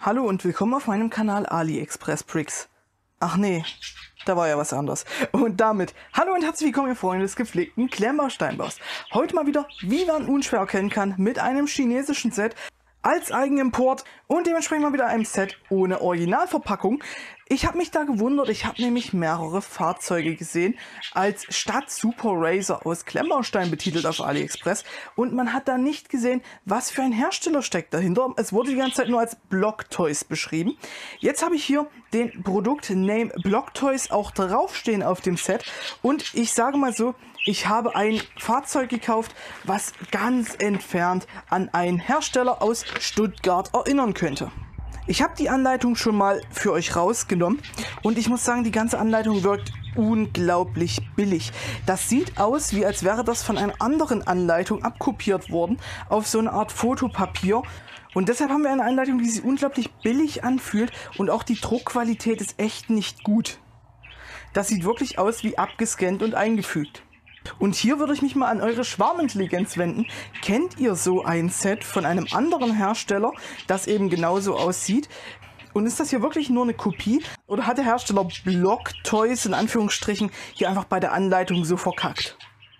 Hallo und willkommen auf meinem Kanal AliExpress Bricks. Ach nee, da war ja was anderes. Und damit, hallo und herzlich willkommen, ihr Freunde des gepflegten Klemmbau-Steinbaus. Heute mal wieder, wie man unschwer erkennen kann, mit einem chinesischen Set als Eigenimport und dementsprechend mal wieder einem Set ohne Originalverpackung. Ich habe mich da gewundert, ich habe nämlich mehrere Fahrzeuge gesehen als Stadt Super Razor aus Klemmbaustein betitelt auf AliExpress und man hat da nicht gesehen, was für ein Hersteller steckt dahinter. Es wurde die ganze Zeit nur als Block Toys beschrieben. Jetzt habe ich hier den Produktname Block Toys auch draufstehen auf dem Set und ich sage mal so, ich habe ein Fahrzeug gekauft, was ganz entfernt an einen Hersteller aus Stuttgart erinnern könnte. Ich habe die Anleitung schon mal für euch rausgenommen und ich muss sagen, die ganze Anleitung wirkt unglaublich billig. Das sieht aus, wie als wäre das von einer anderen Anleitung abkopiert worden auf so eine Art Fotopapier. Und deshalb haben wir eine Anleitung, die sich unglaublich billig anfühlt und auch die Druckqualität ist echt nicht gut. Das sieht wirklich aus wie abgescannt und eingefügt. Und hier würde ich mich mal an eure Schwarmintelligenz wenden. Kennt ihr so ein Set von einem anderen Hersteller, das eben genauso aussieht? Und ist das hier wirklich nur eine Kopie? Oder hat der Hersteller Block Toys in Anführungsstrichen hier einfach bei der Anleitung so verkackt?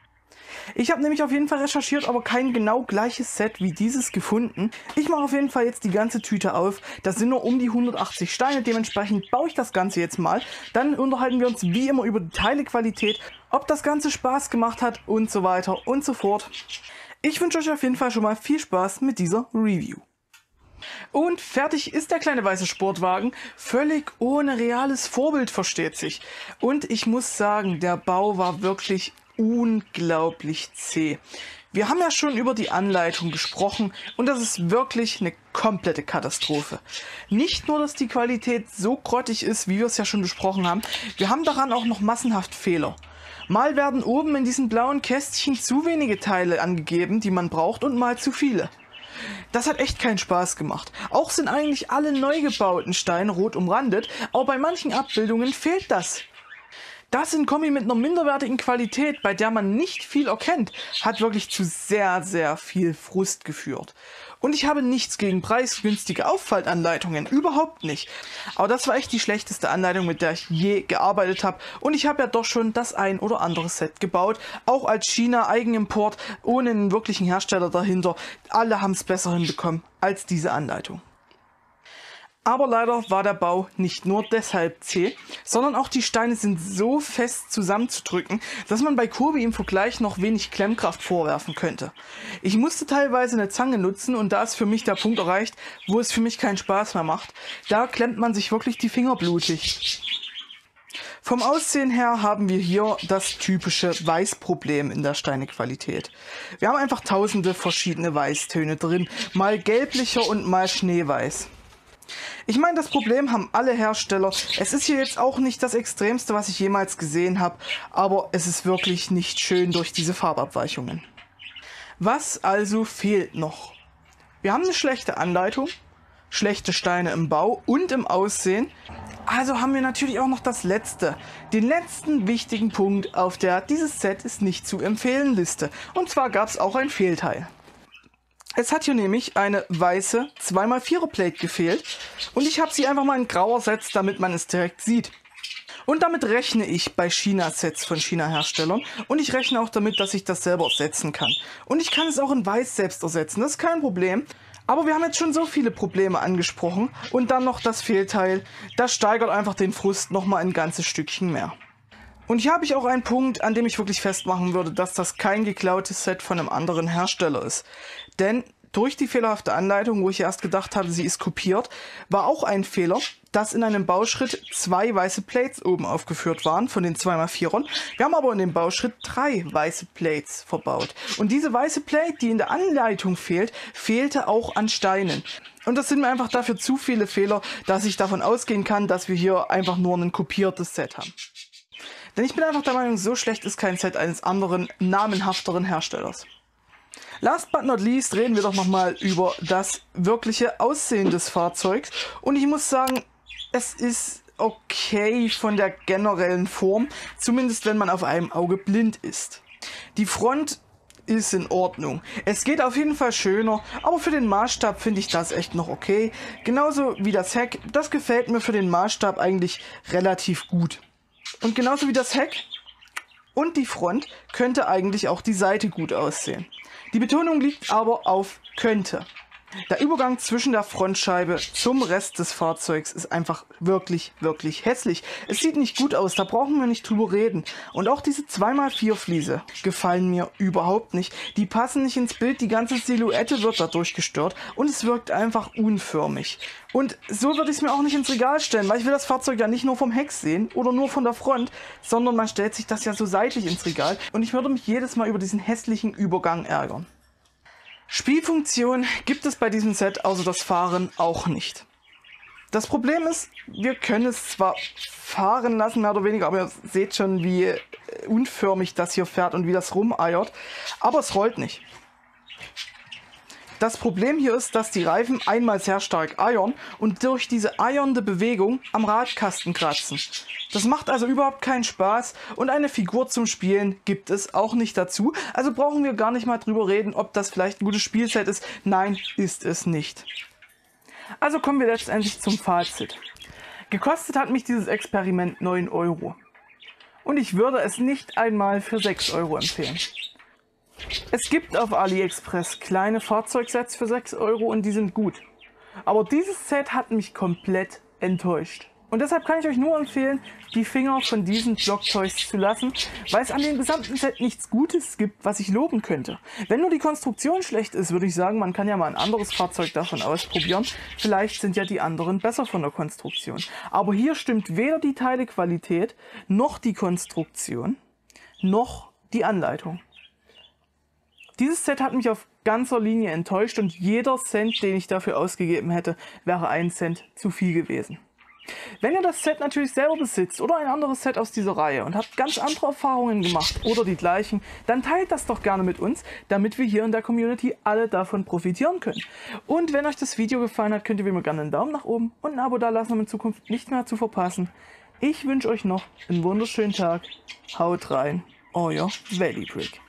Ich habe nämlich auf jeden Fall recherchiert, aber kein genau gleiches Set wie dieses gefunden. Ich mache auf jeden Fall jetzt die ganze Tüte auf. Das sind nur um die 180 Steine, dementsprechend baue ich das Ganze jetzt mal. Dann unterhalten wir uns wie immer über die Teilequalität, ob das Ganze Spaß gemacht hat und so weiter und so fort. Ich wünsche euch auf jeden Fall schon mal viel Spaß mit dieser Review. Und fertig ist der kleine weiße Sportwagen, völlig ohne reales Vorbild, versteht sich. Und ich muss sagen, der Bau war wirklich unglaublich zäh. Wir haben ja schon über die Anleitung gesprochen und das ist wirklich eine komplette Katastrophe. Nicht nur, dass die Qualität so grottig ist, wie wir es ja schon besprochen haben, wir haben daran auch noch massenhaft Fehler. Mal werden oben in diesen blauen Kästchen zu wenige Teile angegeben, die man braucht, und mal zu viele. Das hat echt keinen Spaß gemacht. Auch sind eigentlich alle neu gebauten Steine rot umrandet, aber bei manchen Abbildungen fehlt das. Das in Kombi mit einer minderwertigen Qualität, bei der man nicht viel erkennt, hat wirklich zu sehr, sehr viel Frust geführt. Und ich habe nichts gegen preisgünstige Auffaltanleitungen, überhaupt nicht. Aber das war echt die schlechteste Anleitung, mit der ich je gearbeitet habe. Und ich habe ja doch schon das ein oder andere Set gebaut, auch als China-Eigenimport, ohne einen wirklichen Hersteller dahinter. Alle haben es besser hinbekommen als diese Anleitung. Aber leider war der Bau nicht nur deshalb zäh, sondern auch die Steine sind so fest zusammenzudrücken, dass man bei Kurbi im Vergleich noch wenig Klemmkraft vorwerfen könnte. Ich musste teilweise eine Zange nutzen und da ist für mich der Punkt erreicht, wo es für mich keinen Spaß mehr macht. Da klemmt man sich wirklich die Finger blutig. Vom Aussehen her haben wir hier das typische Weißproblem in der Steinequalität. Wir haben einfach tausende verschiedene Weißtöne drin, mal gelblicher und mal schneeweiß. Ich meine, das Problem haben alle Hersteller. Es ist hier jetzt auch nicht das Extremste, was ich jemals gesehen habe, aber es ist wirklich nicht schön durch diese Farbabweichungen. Was also fehlt noch? Wir haben eine schlechte Anleitung, schlechte Steine im Bau und im Aussehen. Also haben wir natürlich auch noch das letzte, den letzten wichtigen Punkt auf der "Dieses Set ist nicht zu empfehlen" Liste. Und zwar gab es auch ein Fehlteil. Es hat hier nämlich eine weiße 2x4er Plate gefehlt und ich habe sie einfach mal in grau ersetzt, damit man es direkt sieht. Und damit rechne ich bei China-Sets von China-Herstellern und ich rechne auch damit, dass ich das selber ersetzen kann. Und ich kann es auch in weiß selbst ersetzen, das ist kein Problem. Aber wir haben jetzt schon so viele Probleme angesprochen und dann noch das Fehlteil, das steigert einfach den Frust nochmal ein ganzes Stückchen mehr. Und hier habe ich auch einen Punkt, an dem ich wirklich festmachen würde, dass das kein geklautes Set von einem anderen Hersteller ist. Denn durch die fehlerhafte Anleitung, wo ich erst gedacht habe, sie ist kopiert, war auch ein Fehler, dass in einem Bauschritt 2 weiße Plates oben aufgeführt waren von den 2x4ern. Wir haben aber in dem Bauschritt 3 weiße Plates verbaut. Und diese weiße Plate, die in der Anleitung fehlt, fehlte auch an Steinen. Und das sind mir einfach dafür zu viele Fehler, dass ich davon ausgehen kann, dass wir hier einfach nur ein kopiertes Set haben. Denn ich bin einfach der Meinung, so schlecht ist kein Set eines anderen, namenhafteren Herstellers. Last but not least reden wir doch nochmal über das wirkliche Aussehen des Fahrzeugs. Und ich muss sagen, es ist okay von der generellen Form, zumindest wenn man auf einem Auge blind ist. Die Front ist in Ordnung. Es geht auf jeden Fall schöner, aber für den Maßstab finde ich das echt noch okay. Genauso wie das Heck, das gefällt mir für den Maßstab eigentlich relativ gut. Und genauso wie das Heck und die Front könnte eigentlich auch die Seite gut aussehen. Die Betonung liegt aber auf könnte. Der Übergang zwischen der Frontscheibe zum Rest des Fahrzeugs ist einfach wirklich, wirklich hässlich. Es sieht nicht gut aus, da brauchen wir nicht drüber reden. Und auch diese 2x4 Fliese gefallen mir überhaupt nicht. Die passen nicht ins Bild, die ganze Silhouette wird dadurch gestört und es wirkt einfach unförmig. Und so würde ich es mir auch nicht ins Regal stellen, weil ich will das Fahrzeug ja nicht nur vom Heck sehen oder nur von der Front, sondern man stellt sich das ja so seitlich ins Regal und ich würde mich jedes Mal über diesen hässlichen Übergang ärgern. Spielfunktion gibt es bei diesem Set außer das Fahren auch nicht. Das Problem ist, wir können es zwar fahren lassen, mehr oder weniger, aber ihr seht schon, wie unförmig das hier fährt und wie das rumeiert, aber es rollt nicht. Das Problem hier ist, dass die Reifen einmal sehr stark eiern und durch diese eiernde Bewegung am Radkasten kratzen. Das macht also überhaupt keinen Spaß und eine Figur zum Spielen gibt es auch nicht dazu. Also brauchen wir gar nicht mal drüber reden, ob das vielleicht ein gutes Spielset ist. Nein, ist es nicht. Also kommen wir letztendlich zum Fazit. Gekostet hat mich dieses Experiment 9 Euro. Und ich würde es nicht einmal für 6 Euro empfehlen. Es gibt auf AliExpress kleine Fahrzeugsets für 6 Euro und die sind gut. Aber dieses Set hat mich komplett enttäuscht. Und deshalb kann ich euch nur empfehlen, die Finger von diesen Block Toys zu lassen, weil es an dem gesamten Set nichts Gutes gibt, was ich loben könnte. Wenn nur die Konstruktion schlecht ist, würde ich sagen, man kann ja mal ein anderes Fahrzeug davon ausprobieren. Vielleicht sind ja die anderen besser von der Konstruktion. Aber hier stimmt weder die Teilequalität, noch die Konstruktion, noch die Anleitung. Dieses Set hat mich auf ganzer Linie enttäuscht und jeder Cent, den ich dafür ausgegeben hätte, wäre 1 Cent zu viel gewesen. Wenn ihr das Set natürlich selber besitzt oder ein anderes Set aus dieser Reihe und habt ganz andere Erfahrungen gemacht oder die gleichen, dann teilt das doch gerne mit uns, damit wir hier in der Community alle davon profitieren können. Und wenn euch das Video gefallen hat, könnt ihr wie immer gerne einen Daumen nach oben und ein Abo da lassen, um in Zukunft nichts mehr zu verpassen. Ich wünsche euch noch einen wunderschönen Tag. Haut rein, euer Valley Brick.